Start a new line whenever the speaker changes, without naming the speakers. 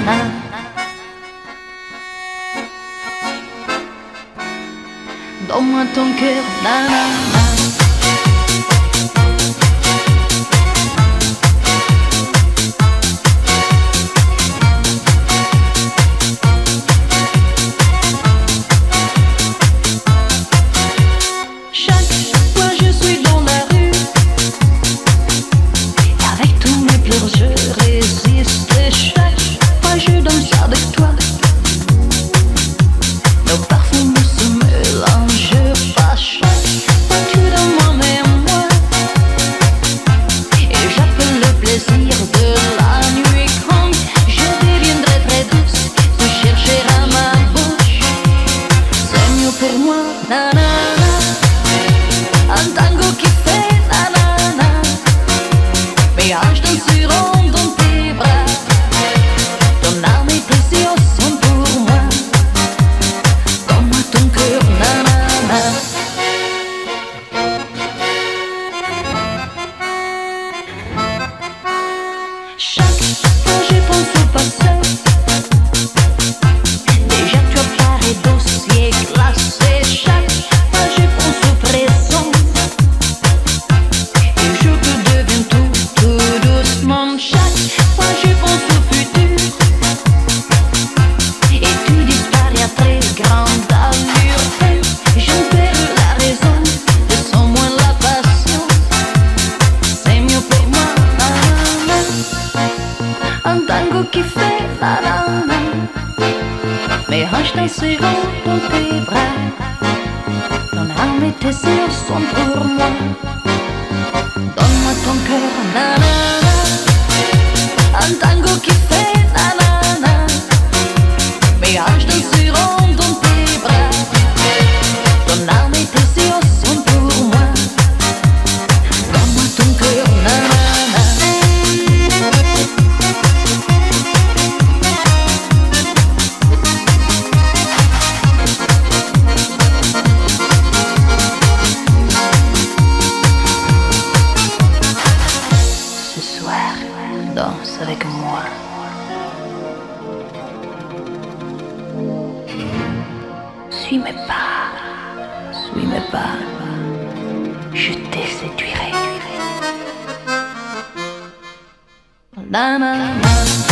Donne-moi ton cœur, nanana. Chaque fois je suis dans la rue, et avec tous mes pleurs je résiste. Et chaque fois je danse avec toi, nos parfums se mélangent pas. Chaque fois tu dans moi mais moi, et j'appelle le plaisir de la nuit. Quand je deviendrai très douce, tu chercheras ma bouche. C'est mieux pour moi, nanana. Un tango qui fait nanana, mes hanches danseront dans tes bras. Ton âme et tes yeux sont pour moi. Donne-moi ton cœur, nanana. Chaque fois je pense au passé, déjà tu apparais dossier classé. Chaque fois je pense au présent, et je te deviens tout doucement. Chaque fois je pense au futur, et tu disparais à très grande allure. Et j'en perds la raison, je sens moins la passion. C'est mieux pour moi, nanana. Un tango qui fait nanana, mes hanches danseront dans tes bras. Ton âme et tes yeux sont pour moi. Donne-moi ton cœur, nanana. Un tango qui fait nanana, mes hanches danseront dans tes bras. Ton âme et tes yeux sont pour moi. Donne-moi ton cœur, nanana. Ce soir, danse avec moi. Suis mes pas, je te séduirai. Nanana.